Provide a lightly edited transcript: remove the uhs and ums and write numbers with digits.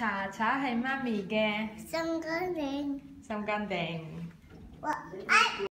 茶茶係媽咪嘅心肝定。 心肝定。